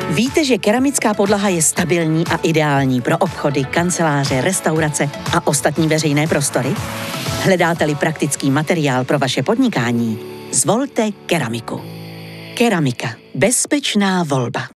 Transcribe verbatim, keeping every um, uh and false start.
Víte, že keramická podlaha je stabilní a ideální pro obchody, kanceláře, restaurace a ostatní veřejné prostory? Hledáte-li praktický materiál pro vaše podnikání? Zvolte keramiku. Keramika. Bezpečná volba.